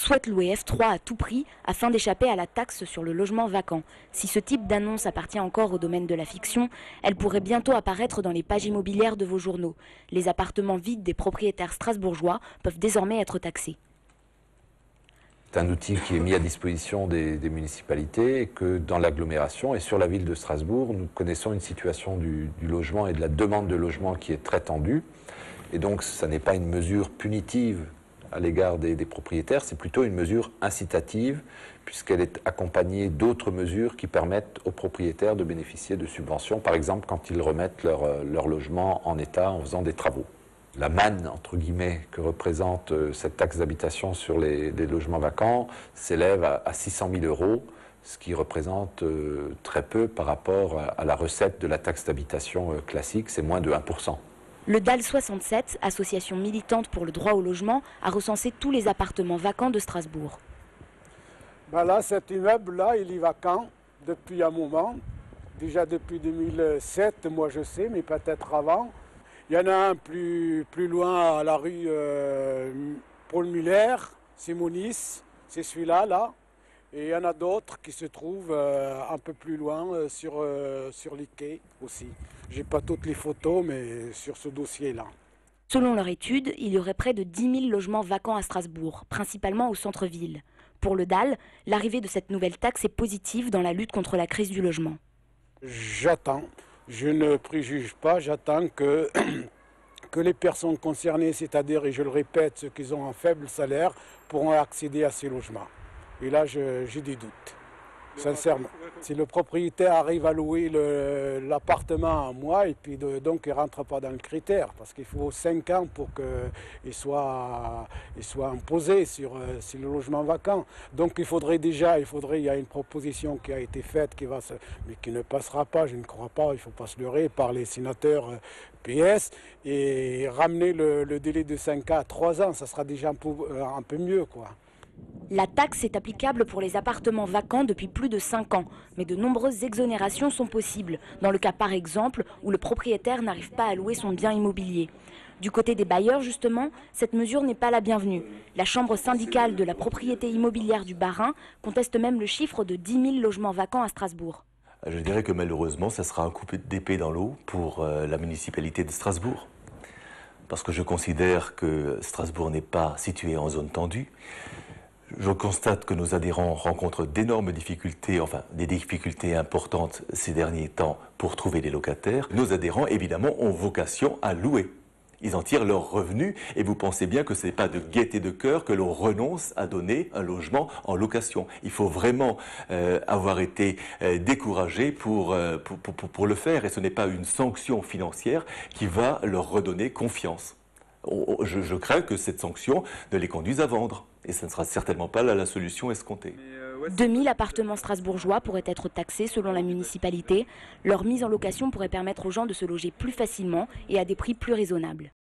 souhaitent louer F3 à tout prix afin d'échapper à la taxe sur le logement vacant. Si ce type d'annonce appartient encore au domaine de la fiction, elle pourrait bientôt apparaître dans les pages immobilières de vos journaux. Les appartements vides des propriétaires strasbourgeois peuvent désormais être taxés. C'est un outil qui est mis à disposition des municipalités et que dans l'agglomération et sur la ville de Strasbourg, nous connaissons une situation du logement et de la demande de logement qui est très tendue. Et donc, ça n'est pas une mesure punitive à l'égard des propriétaires, c'est plutôt une mesure incitative puisqu'elle est accompagnée d'autres mesures qui permettent aux propriétaires de bénéficier de subventions, par exemple quand ils remettent leur logement en état en faisant des travaux. La manne, entre guillemets, que représente cette taxe d'habitation sur les logements vacants s'élève à 600 000 €, ce qui représente très peu par rapport à la recette de la taxe d'habitation classique, c'est moins de 1%. Le DAL 67, association militante pour le droit au logement, a recensé tous les appartements vacants de Strasbourg. Ben là, cet immeuble-là, il est vacant depuis un moment, déjà depuis 2007, moi je sais, mais peut-être avant. Il y en a un plus loin à la rue Paul Muller, Simonis, c'est celui-là, là. Et il y en a d'autres qui se trouvent un peu plus loin sur l'Ikea aussi. Je n'ai pas toutes les photos, mais sur ce dossier-là. Selon leur étude, il y aurait près de 10 000 logements vacants à Strasbourg, principalement au centre-ville. Pour le DAL, l'arrivée de cette nouvelle taxe est positive dans la lutte contre la crise du logement. J'attends. Je ne préjuge pas, j'attends que les personnes concernées, c'est-à-dire, et je le répète, ceux qui ont un faible salaire, pourront accéder à ces logements. Et là, j'ai des doutes, sincèrement. Si le propriétaire arrive à louer l'appartement à moi, et puis donc il ne rentre pas dans le critère, parce qu'il faut 5 ans pour qu'il soit imposé sur le logement vacant. Donc il y a une proposition qui a été faite, mais qui ne passera pas, je ne crois pas, il ne faut pas se leurrer, par les sénateurs PS, et ramener le délai de 5 ans à 3 ans, ça sera déjà un peu mieux, quoi. La taxe est applicable pour les appartements vacants depuis plus de 5 ans, mais de nombreuses exonérations sont possibles, dans le cas par exemple où le propriétaire n'arrive pas à louer son bien immobilier. Du côté des bailleurs justement, cette mesure n'est pas la bienvenue. La chambre syndicale de la propriété immobilière du Bas-Rhin conteste même le chiffre de 10 000 logements vacants à Strasbourg. Je dirais que malheureusement, ça sera un coup d'épée dans l'eau pour la municipalité de Strasbourg. Parce que je considère que Strasbourg n'est pas situé en zone tendue. Je constate que nos adhérents rencontrent d'énormes difficultés, enfin des difficultés importantes ces derniers temps pour trouver des locataires. Nos adhérents, évidemment, ont vocation à louer. Ils en tirent leurs revenus et vous pensez bien que ce n'est pas de gaieté de cœur que l'on renonce à donner un logement en location. Il faut vraiment avoir été découragé pour le faire et ce n'est pas une sanction financière qui va leur redonner confiance. Je crains que cette sanction ne les conduise à vendre. Et ce ne sera certainement pas la solution escomptée. 2000 appartements strasbourgeois pourraient être taxés selon la municipalité. Leur mise en location pourrait permettre aux gens de se loger plus facilement et à des prix plus raisonnables.